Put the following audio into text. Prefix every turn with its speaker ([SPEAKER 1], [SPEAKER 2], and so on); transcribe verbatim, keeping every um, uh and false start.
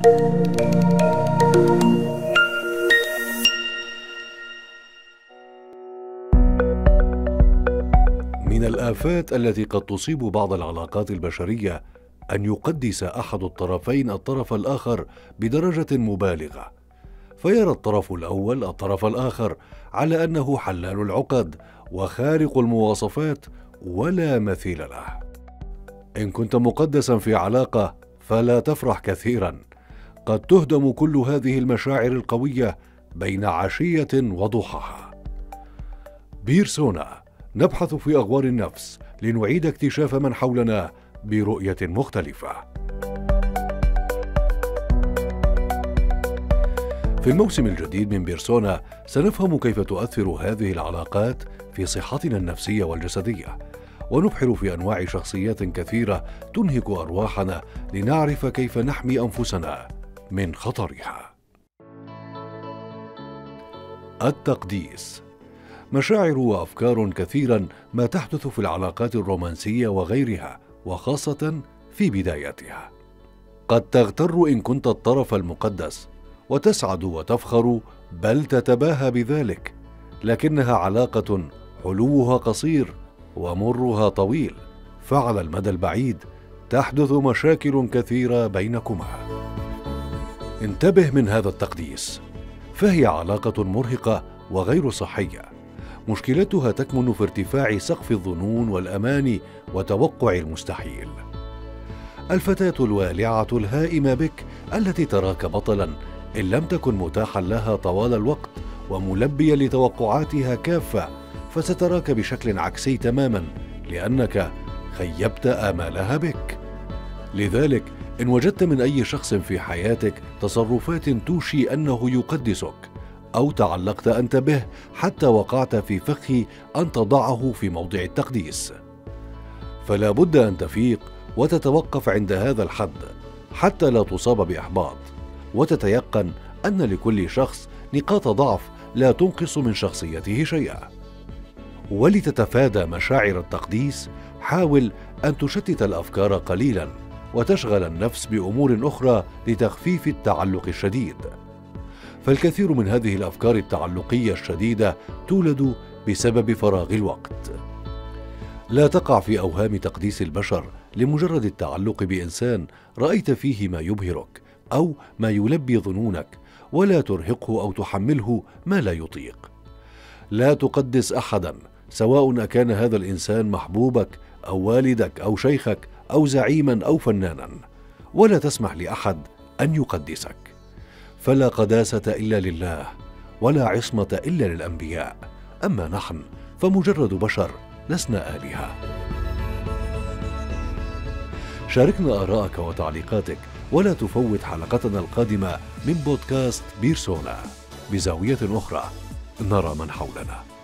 [SPEAKER 1] من الآفات التي قد تصيب بعض العلاقات البشرية أن يقدس أحد الطرفين الطرف الآخر بدرجة مبالغة، فيرى الطرف الأول الطرف الآخر على أنه حلال العقد وخارق المواصفات ولا مثيل له. إن كنت مقدسا في علاقة فلا تفرح كثيرا، قد تهدم كل هذه المشاعر القوية بين عشية وضحاها. بيرسونا، نبحث في أغوار النفس لنعيد اكتشاف من حولنا برؤية مختلفة. في الموسم الجديد من بيرسونا سنفهم كيف تؤثر هذه العلاقات في صحتنا النفسية والجسدية، ونبحر في أنواع شخصيات كثيرة تنهك أرواحنا لنعرف كيف نحمي أنفسنا من خطرها. التقديس. مشاعر وأفكار كثيرا ما تحدث في العلاقات الرومانسية وغيرها، وخاصة في بدايتها. قد تغتر إن كنت الطرف المقدس وتسعد وتفخر بل تتباهى بذلك، لكنها علاقة حلوها قصير ومرها طويل، فعلى المدى البعيد تحدث مشاكل كثيرة بينكما. انتبه من هذا التقديس، فهي علاقة مرهقة وغير صحية. مشكلتها تكمن في ارتفاع سقف الظنون والأماني وتوقع المستحيل. الفتاة الوالعة الهائمة بك التي تراك بطلا إن لم تكن متاحا لها طوال الوقت وملبيا لتوقعاتها كافة، فستراك بشكل عكسي تماما لأنك خيبت آمالها بك. لذلك إن وجدت من أي شخص في حياتك تصرفات توشي أنه يقدسك، أو تعلقت أنت به حتى وقعت في فخ أن تضعه في موضع التقديس، فلا بد أن تفيق وتتوقف عند هذا الحد حتى لا تصاب بإحباط، وتتيقن أن لكل شخص نقاط ضعف لا تنقص من شخصيته شيئا. ولتتفادى مشاعر التقديس حاول أن تشتت الأفكار قليلا وتشغل النفس بأمور أخرى لتخفيف التعلق الشديد، فالكثير من هذه الأفكار التعلقية الشديدة تولد بسبب فراغ الوقت. لا تقع في أوهام تقديس البشر لمجرد التعلق بإنسان رأيت فيه ما يبهرك أو ما يلبي ظنونك، ولا ترهقه أو تحمله ما لا يطيق. لا تقدس أحدا سواء أكان هذا الإنسان محبوبك أو والدك أو شيخك أو زعيما أو فنانا، ولا تسمح لأحد أن يقدسك، فلا قداسة إلا لله ولا عصمة إلا للأنبياء، أما نحن فمجرد بشر لسنا آلهة. شاركنا آراءك وتعليقاتك، ولا تفوت حلقتنا القادمة من بودكاست بيرسونا، بزاوية أخرى نرى من حولنا.